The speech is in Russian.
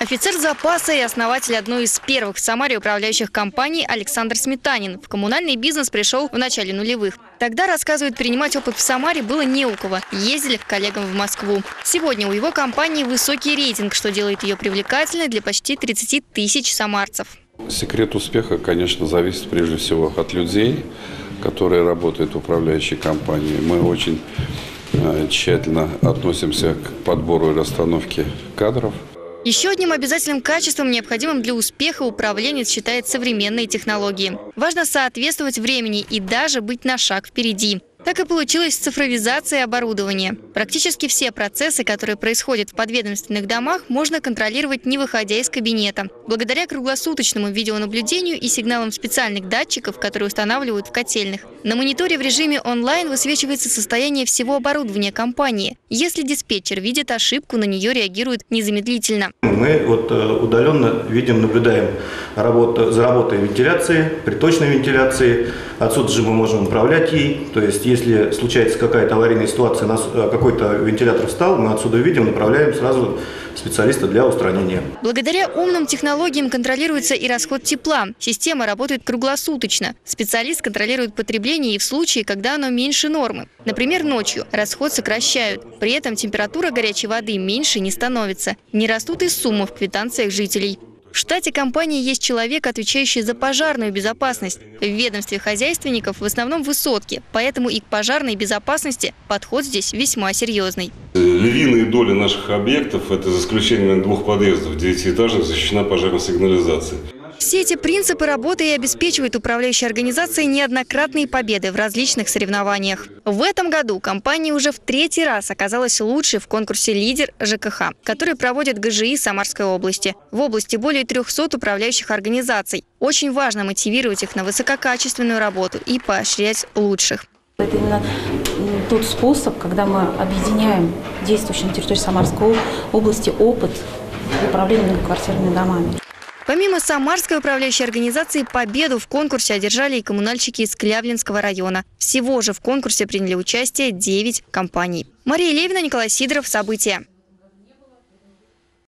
Офицер запаса и основатель одной из первых в Самаре управляющих компаний Александр Сметанин в коммунальный бизнес пришел в начале нулевых. Тогда, рассказывает, принимать опыт в Самаре было не у кого. Ездили к коллегам в Москву. Сегодня у его компании высокий рейтинг, что делает ее привлекательной для почти 30 тысяч самарцев. Секрет успеха, конечно, зависит прежде всего от людей, которые работают в управляющей компании. Мы очень тщательно относимся к подбору и расстановке кадров. Еще одним обязательным качеством, необходимым для успеха, управленец считает современные технологии. Важно соответствовать времени и даже быть на шаг впереди. Так и получилось с цифровизацией оборудования. Практически все процессы, которые происходят в подведомственных домах, можно контролировать, не выходя из кабинета. Благодаря круглосуточному видеонаблюдению и сигналам специальных датчиков, которые устанавливают в котельных. На мониторе в режиме онлайн высвечивается состояние всего оборудования компании. Если диспетчер видит ошибку, на нее реагирует незамедлительно. Мы удаленно видим, наблюдаем за работой вентиляции, приточной вентиляции. Отсюда же мы можем управлять ей. То есть, если случается какая-то аварийная ситуация, какой-то вентилятор встал, мы отсюда видим, направляем сразу специалиста для устранения. Благодаря умным технологиям контролируется и расход тепла. Система работает круглосуточно. Специалист контролирует потребление и в случае, когда оно меньше нормы. Например, ночью расход сокращают. При этом температура горячей воды меньше не становится. Не растут и суммы в квитанциях жителей. В штате компании есть человек, отвечающий за пожарную безопасность. В ведомстве хозяйственников в основном высотки, поэтому и к пожарной безопасности подход здесь весьма серьезный. Львиная доля наших объектов, это за исключением 2 подъездов 9-этажных, защищена пожарной сигнализацией. Все эти принципы работы и обеспечивают управляющей организацией неоднократные победы в различных соревнованиях. В этом году компания уже в 3-й раз оказалась лучшей в конкурсе «Лидер ЖКХ», который проводит ГЖИ Самарской области. В области более 300 управляющих организаций. Очень важно мотивировать их на высококачественную работу и поощрять лучших. Это именно тот способ, когда мы объединяем действующий на территории Самарской области опыт управления многоквартирными домами. Помимо Самарской управляющей организации, победу в конкурсе одержали и коммунальщики из Клявлинского района. Всего же в конкурсе приняли участие 9 компаний. Мария Левина, Николай Сидоров. События.